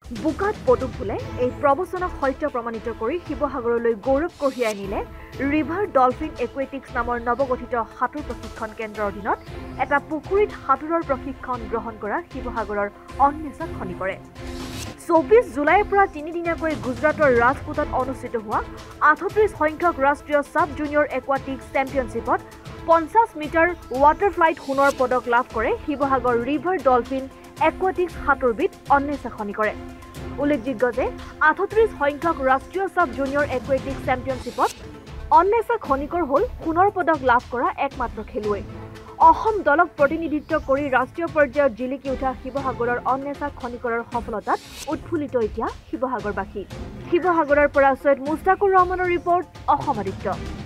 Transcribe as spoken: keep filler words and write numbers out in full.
বুকাত পদুম ফুলে এই প্ৰবচনক সত্য প্ৰমাণিত কৰি শিৱসাগৰলৈ গৌৰৱ কঢ়িয়াই নিলে ৰিভাৰ ডলফিন একুৱেটিক্স নামৰ নৱগঠিত সাঁতোৰ প্ৰশিক্ষণ কেন্দ্ৰৰ অধীনত এটা পুখুৰীত সাঁতোৰৰ প্ৰশিক্ষণ গ্ৰহণ কৰা শিৱসাগৰৰ অন্বেষা খনিকৰে চৌবিশ জুলাইৰ পৰা তিনিদিনীয়াকৈ গুজৰাটৰ ৰাজকোটত অনুষ্ঠিত হোৱা আঠত্ৰিশ সংখ্যক ৰাষ্ট্ৰীয় সাব জুনিয়ৰ একুৱাটিক্স চেম্পিয়নশ্বিপত পঞ্চাছ মিটাৰ ৱাটাৰফ্লাইত সোণৰ পদক লাভ কৰে শিৱসাগৰ ৰিভাৰ ডলফিন একুৱাটিক্স সাঁতোৰবিদ অন্বেষা খনিকৰে উল্লেখযোগ্য যে আঠত্ৰিশ সংখ্যক ৰাষ্ট্ৰীয় সাব জুনিয়ৰ একুৱেটিক্স চেম্পিয়নশ্বিপত অন্বেষা খনিকৰ হ'ল সোণৰ পদক লাভ কৰা একমাত্ৰ খেলুৱৈ অসম দলক প্ৰতিনিধিত্ব কৰি ৰাষ্ট্ৰীয় পৰ্যায়ত জিলিকি উঠা শিৱসাগৰৰ অন্বেষা খনিকৰৰ সফলতাত উৎফুল্লিত এতিয়া শিৱসাগৰবাসী শিৱসাগৰৰ পৰা সৈয়দ মুস্তাকুৰ ৰহমানৰ ৰিপৰ্ট অসম আদিত্য।